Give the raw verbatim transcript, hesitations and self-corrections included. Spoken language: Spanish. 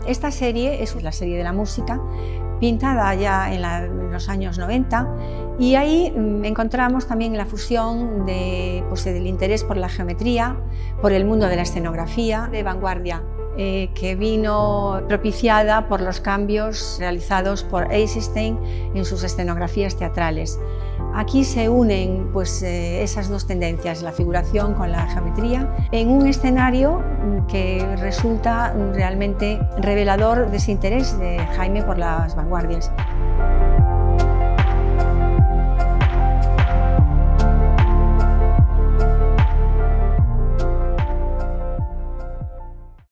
Esta serie es la serie de la música, pintada ya en, la, en los años noventa, y ahí encontramos también la fusión de, pues, del interés por la geometría, por el mundo de la escenografía de vanguardia, eh, que vino propiciada por los cambios realizados por Eisenstein en sus escenografías teatrales. Aquí se unen pues, eh, esas dos tendencias, la figuración con la geometría, en un escenario que resulta realmente revelador de ese interés de Jaime por las vanguardias.